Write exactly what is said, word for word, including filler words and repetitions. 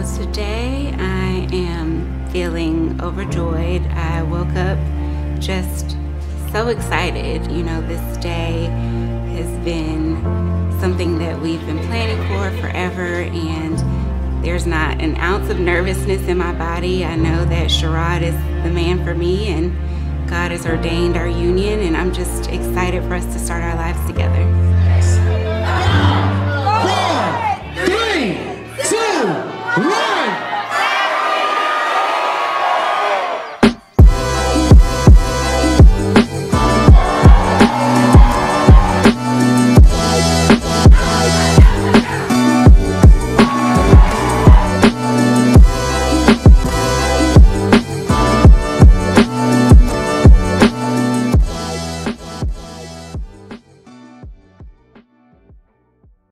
today I am feeling overjoyed. I woke up just so excited. You know, this day has been something that we've been planning for forever, and there's not an ounce of nervousness in my body. I know that Sherod is the man for me, and God has ordained our union, and I'm just excited for us to start our lives together.